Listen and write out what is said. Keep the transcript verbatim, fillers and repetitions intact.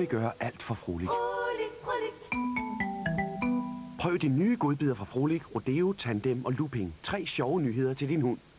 vil gøre alt for Frolik. Prøv de nye godbidder fra Frolik, Rodeo, Tandem og Looping. Tre sjove nyheder til din hund.